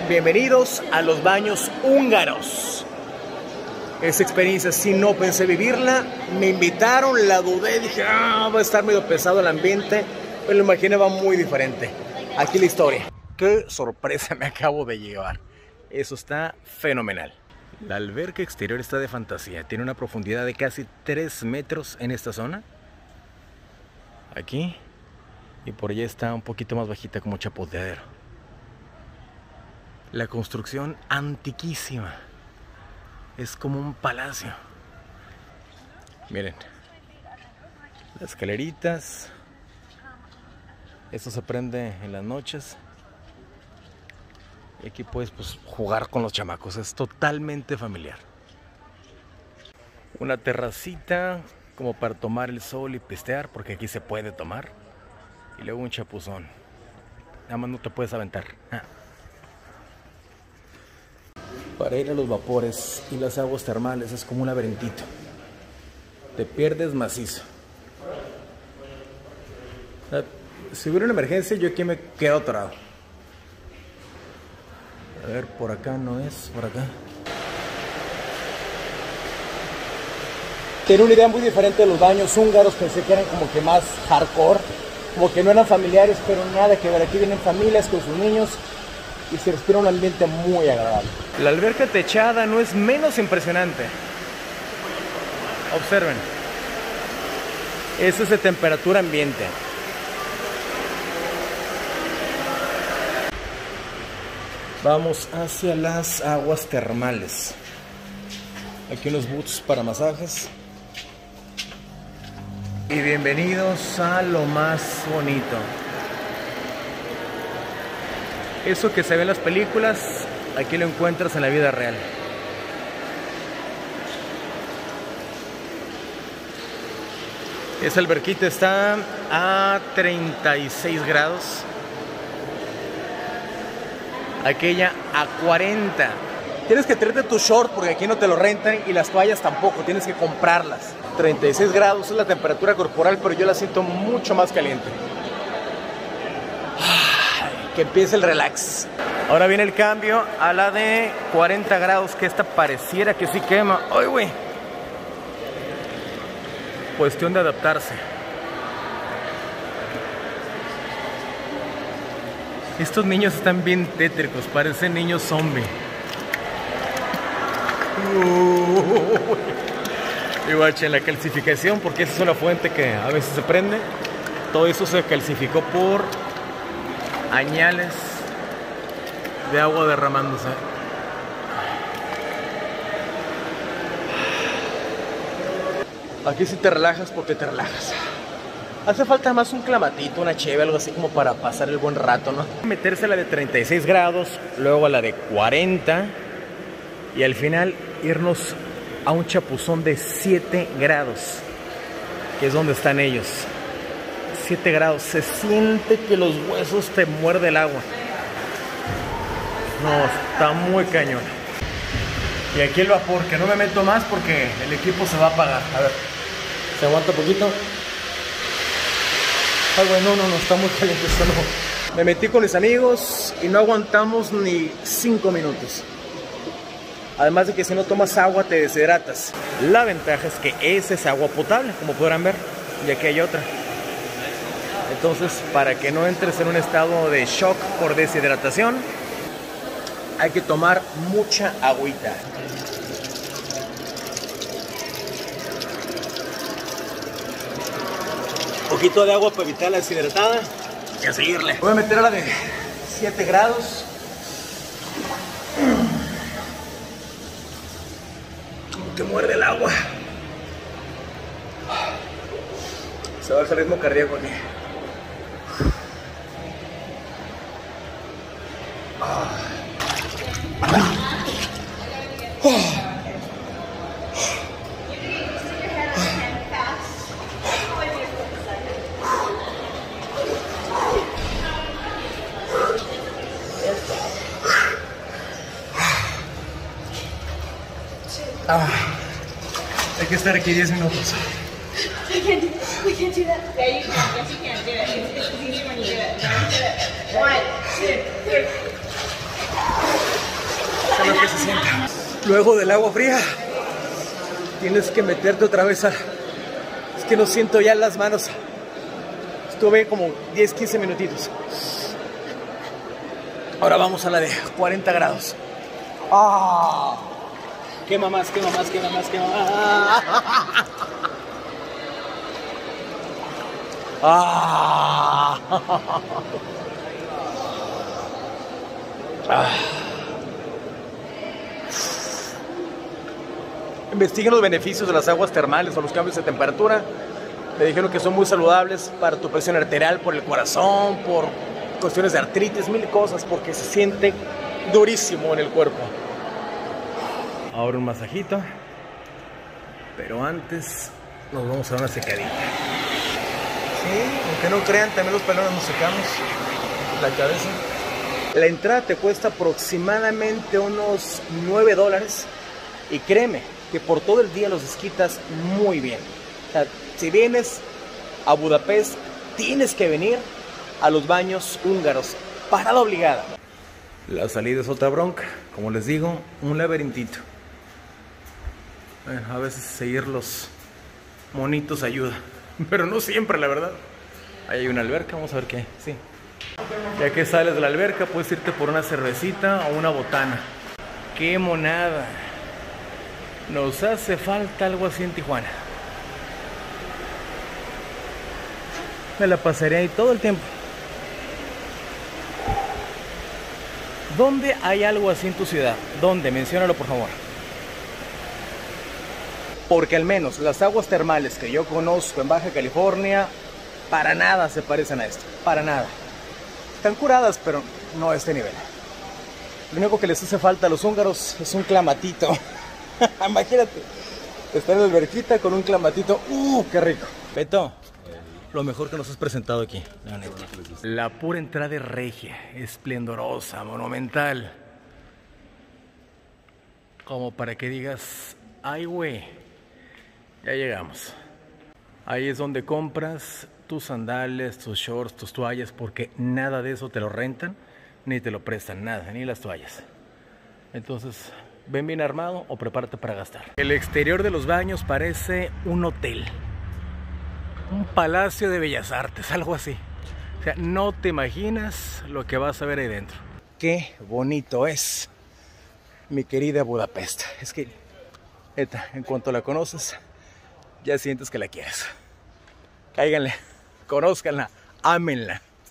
bienvenidos a los baños húngaros. Esa experiencia sí no pensé vivirla, me invitaron, la dudé, dije, va a estar medio pesado el ambiente, pero lo imaginaba muy diferente. Aquí la historia. Qué sorpresa me acabo de llevar, eso está fenomenal. La alberca exterior está de fantasía, tiene una profundidad de casi 3 metros en esta zona. Aquí, y por allá está un poquito más bajita como chapoteadero. La construcción antiquísima, es como un palacio. Miren, las escaleritas. Esto se prende en las noches. Y aquí puedes jugar con los chamacos, es totalmente familiar. Una terracita como para tomar el sol y pistear, porque aquí se puede tomar. Y luego un chapuzón, nada más no te puedes aventar. Para ir a los vapores y las aguas termales es como un laberintito. Te pierdes macizo. Si hubiera una emergencia, yo aquí me quedo atorado. A ver, por acá no es, por acá. Tenía una idea muy diferente de los baños húngaros, pensé que eran como que más hardcore, como que no eran familiares, pero nada que ver. Aquí vienen familias con sus niños y se respira un ambiente muy agradable. La alberca techada no es menos impresionante. Observen. Eso es de temperatura ambiente. Vamos hacia las aguas termales. Aquí unos boots para masajes. Y bienvenidos a lo más bonito. Eso que se ve en las películas, aquí lo encuentras en la vida real. Esa alberquita está a 36 grados. Aquella a 40. Tienes que traerte tu short porque aquí no te lo rentan y las toallas tampoco, tienes que comprarlas. 36 grados es la temperatura corporal, pero yo la siento mucho más caliente. Que empiece el relax. Ahora viene el cambio a la de 40 grados, que esta pareciera que sí quema. ¡Ay, güey! Cuestión de adaptarse. Estos niños están bien tétricos, parecen niños zombie. Y guachen la calcificación, porque esa es una fuente que a veces se prende. Todo eso se calcificó por añales de agua derramándose. Aquí sí te relajas porque te relajas. Hace falta más un clamatito, una cheve, algo así como para pasar el buen rato, ¿no? Meterse a la de 36 grados, luego a la de 40 y al final irnos a un chapuzón de 7 grados, que es donde están ellos. 7 grados, se siente que los huesos te muerde el agua. No, está muy cañón. Y aquí el vapor, que no me meto más porque el equipo se va a apagar. A ver, ¿se aguanta un poquito? Ay, bueno, no, está muy caliente esto, no. Me metí con mis amigos y no aguantamos ni 5 minutos. Además de que si no tomas agua te deshidratas. La ventaja es que esa es agua potable, como podrán ver, y aquí hay otra. Entonces, para que no entres en un estado de shock por deshidratación, hay que tomar mucha agüita. Un poquito de agua para evitar la deshidratada y a seguirle. Voy a meter a la de 7 grados. Como que muerde el agua. Se baja el ritmo cardíaco aquí. Hay que estar aquí 10 minutos. We can't do that. Yeah, you can. Yes, you can do it. It's easy when you do it. Learn to do it. 1, 2, 3. lo que se siente. Luego del agua fría, tienes que meterte otra vez a... Es que no siento ya las manos. Estuve como 10, 15 minutitos. Ahora vamos a la de 40 grados. ¡Ah! Quema más, quema más, quema más, quema más. ¡Ah! ¡Ah! Investiguen los beneficios de las aguas termales o los cambios de temperatura. Me dijeron que son muy saludables para tu presión arterial, por el corazón, por cuestiones de artritis, mil cosas, porque se siente durísimo en el cuerpo. Ahora un masajito, pero antes nos vamos a dar una secadita. Sí, aunque no crean, también los pelones nos secamos la cabeza. La entrada te cuesta aproximadamente unos $9 y créeme que por todo el día los desquitas muy bien. O sea, si vienes a Budapest, tienes que venir a los baños húngaros, parada obligada. La salida es otra bronca, como les digo, un laberintito. Bueno, a veces seguir los monitos ayuda, pero no siempre, la verdad. Ahí hay una alberca, vamos a ver qué hay. Sí. Ya que sales de la alberca, puedes irte por una cervecita o una botana. ¡Qué monada! Nos hace falta algo así en Tijuana. Me la pasaré ahí todo el tiempo. ¿Dónde hay algo así en tu ciudad? ¿Dónde? Menciónalo, por favor. Porque al menos las aguas termales que yo conozco en Baja California, para nada se parecen a esto. Para nada. Están curadas, pero no a este nivel. Lo único que les hace falta a los húngaros es un clamatito. Imagínate, estar en la alberquita con un clamatito. ¡Qué rico! Beto, lo mejor que nos has presentado aquí, la neta. La pura entrada es regia, esplendorosa, monumental. Como para que digas, ay güey, ya llegamos. Ahí es donde compras tus sandalias, tus shorts, tus toallas, porque nada de eso te lo rentan, ni te lo prestan, nada, ni las toallas. Entonces, ven bien armado o prepárate para gastar. El exterior de los baños parece un hotel. Un palacio de bellas artes, algo así. O sea, no te imaginas lo que vas a ver ahí dentro. Qué bonito es mi querida Budapest. Es que, en cuanto la conoces, ya sientes que la quieres. Cáiganle, conózcanla, ámenla.